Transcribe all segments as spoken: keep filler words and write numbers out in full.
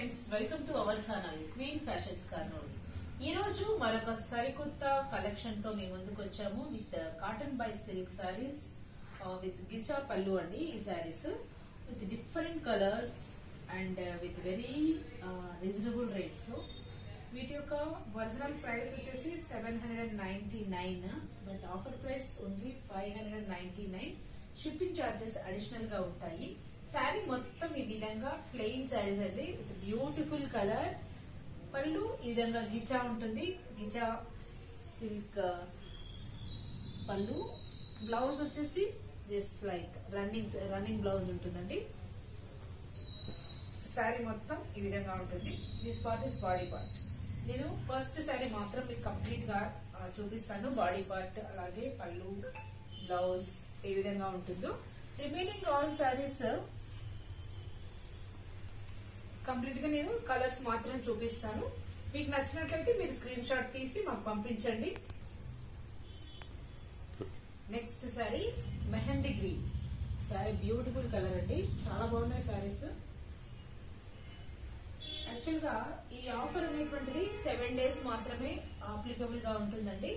Friends, welcome to our channel queen fashions Kurnool. ఈ రోజు మరొక సరికొత్త కలెక్షన్ తో మేము ముందుకు వచ్చాము with cotton by silk saris with ghicha pallu అండి. ఈ saris with different colours and with very reasonable rates తో. వీటి యొక్క ఒరిజినల్ ప్రైస్ వచ్చేసి seven hundred ninety nine but offer price only five hundred ninety nine. Shipping charges additional గా ఉంటాయి. శారీ మొత్తం ఈ విధంగా ప్లెయిన్ శారీస్ అండి విత్ బ్యూటిఫుల్ కలర్. పళ్ళు ఈ విధంగా గిచా ఉంటుంది, గిచా సిల్క్ పళ్ళు. బ్లౌజ్ వచ్చేసి just like running running blouse ఉంటుందండి. శారీ మొత్తం ఈ విధంగా ఉంటుంది. This part is body part. నేను ఫస్ట్ శారీ మాత్రం మీకు కంప్లీట్ గా చూపిస్తాను. బాడీ పార్ట్ అలాగే పళ్ళు, బ్లౌజ్ ఏ విధంగా ఉంటుందో. రిమైనింగ్ ఆల్ శారీస్ కంప్లీట్ గా నేను కలర్స్ మాత్రం చూపిస్తాను. మీకు నచ్చినట్లయితే మీరు స్క్రీన్ షాట్ తీసి మాకు పంపించండి. Next sari mehndi green sari, beautiful colour అండి, చాలా బాగున్నాయి శారీస్. యాక్చువల్ గా ఈ ఆఫర్ అనేటువంటిది సెవెన్ డేస్ మాత్రమే అప్లికబుల్ గా ఉంటుందండి.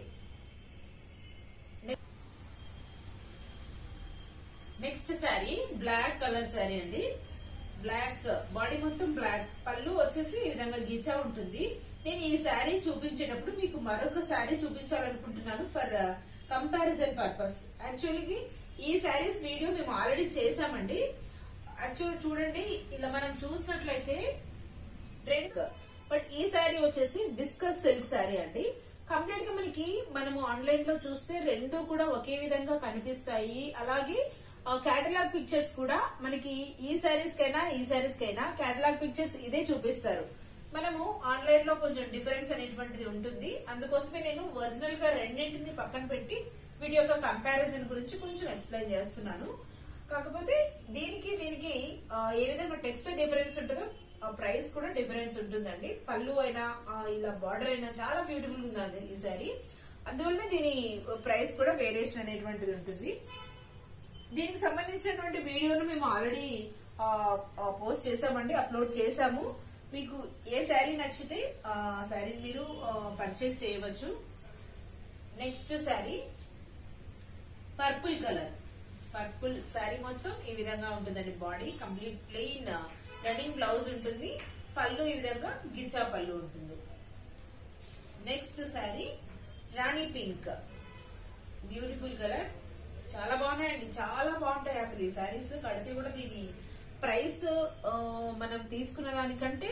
Next sari black colour sari అండి. బ్లాక్ బాడీ మొత్తం బ్లాక్, పళ్ళు వచ్చేసి ఈ విధంగా గిచా ఉంటుంది. నేను ఈ శారీ చూపించేటప్పుడు మీకు మరొక శారీ చూపించాలనుకుంటున్నాను ఫర్ కంపారిజన్ పర్పస్. యాక్చువల్లీ ఈ శారీస్ వీడియో మేము ఆల్రెడీ చేసామండి. యాక్చువల్ చూడండి, ఇలా మనం చూసినట్లయితే రెడ్, బట్ ఈ శారీ వచ్చేసి విస్కస్ సిల్క్ శారీ అండి. కంప్లీట్ గా మనకి మనము ఆన్లైన్ లో చూస్తే రెండు కూడా ఒకే విధంగా కనిపిస్తాయి. అలాగే కేటలాగ్ పిక్చర్స్ కూడా మనకి ఈ శారీస్ కైనా ఈ శారీస్ కైనా కేటలాగ్ పిక్చర్స్ ఇదే చూపిస్తారు. మనము ఆన్లైన్ లో కొంచెం డిఫరెన్స్ అనేటువంటిది ఉంటుంది. అందుకోసమే నేను ఒరిజినల్ గా రెండింటిని పక్కన పెట్టి వీడియో యొక్క కంపారిజన్ గురించి కొంచెం ఎక్స్ప్లెయిన్ చేస్తున్నాను. కాకపోతే దీనికి దీనికి ఏ విధంగా టెక్స్చర్ డిఫరెన్స్ ఉంటుందో ప్రైస్ కూడా డిఫరెన్స్ ఉంటుందండి. పళ్ళు అయినా ఇలా బార్డర్ అయినా చాలా బ్యూటిఫుల్ ఉంది ఈ శారీ. అందువల్ల దీని ప్రైస్ కూడా వేరియేషన్ అనేటువంటిది ఉంటుంది. దీనికి సంబంధించినటువంటి వీడియోను మేము ఆల్రెడీ పోస్ట్ చేసామండి, అప్లోడ్ చేసాము. మీకు ఏ శారీ నచ్చితే ఆ శారీ మీరు పర్చేస్ చేయవచ్చు. Next sari purple colour. Purple sari మొత్తం ఈ విధంగా ఉంటుందండి. Body complete plain running blouse ఉంటుంది. పళ్ళు ఈ విధంగా గిచా పళ్ళు ఉంటుంది. Next sari rani pink, beautiful colour, చాలా బాగున్నాయండి, చాలా బాగుంటాయి అసలు ఈ శారీస్. కడితే కూడా దీని ప్రైస్ మనం తీసుకున్న దానికంటే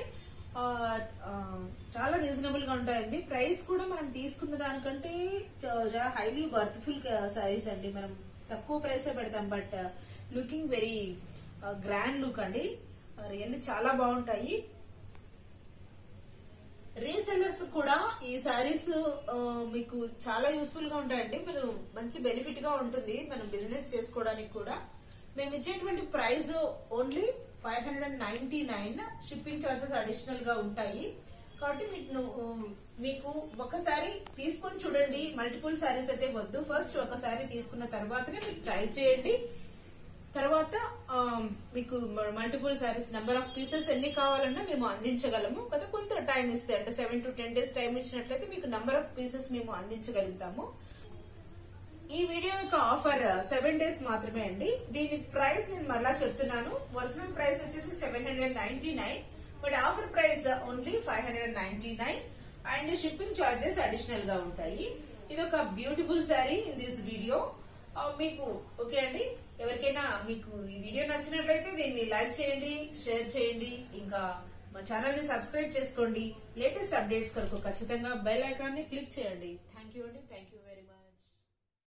చాలా రీజనబుల్ గా ఉంటాయండి. ప్రైస్ కూడా మనం తీసుకున్న దానికంటే హైలీ వర్త్ఫుల్ శారీస్ అండి. మనం తక్కువ ప్రైసే పెడతాం, but looking very grand look అండి. రియల్లీ చాలా బాగుంటాయి. రీసెల్లర్స్ కూడా ఈ శారీస్ మీకు చాలా యూస్ఫుల్ గా ఉంటాయండి. మీరు మంచి బెనిఫిట్ గా ఉంటుంది మనం బిజినెస్ చేసుకోవడానికి కూడా. మేము ఇచ్చేటువంటి price only five hundred ninety nine. Shipping charges additional గా ఉంటాయి. కాబట్టి మీకు ఒకసారి తీసుకొని చూడండి. మల్టిపుల్ శారీస్ అయితే వద్దు. ఫస్ట్ ఒక శారీ తీసుకున్న తర్వాతనే మీకు ట్రై చేయండి. తర్వాత మీకు multiple saris number of pieces ఎన్ని కావాలన్నా మేము అందించగలము కదా. కొంత టైం ఇస్తే అంటే seven to ten days time ఇచ్చినట్లయితే మీకు నెంబర్ ఆఫ్ పీసెస్ మేము అందించగలుగుతాము. ఈ వీడియో యొక్క ఆఫర్ సెవెన్ డేస్ మాత్రమే అండి. దీని ప్రైస్ నేను మరలా చెప్తున్నాను. ఒరిజినల్ ప్రైస్ వచ్చేసి seven hundred ninety nine but offer price only five hundred ninety nine and shipping charges additional గా ఉంటాయి. ఇది ఒక beautiful sari in this video. మీకు ఓకే అండి. ఎవరికైనా మీకు ఈ వీడియో నచ్చినట్లయితే దీన్ని లైక్ చేయండి, షేర్ చేయండి, ఇంకా మా ఛానల్ ని సబ్స్క్రైబ్ చేసుకోండి. లేటెస్ట్ అప్డేట్స్ కొరకు ఖచ్చితంగా బెల్ ఐకాన్ ని క్లిక్ చేయండి. థ్యాంక్ యూ అండి. Thank you very much.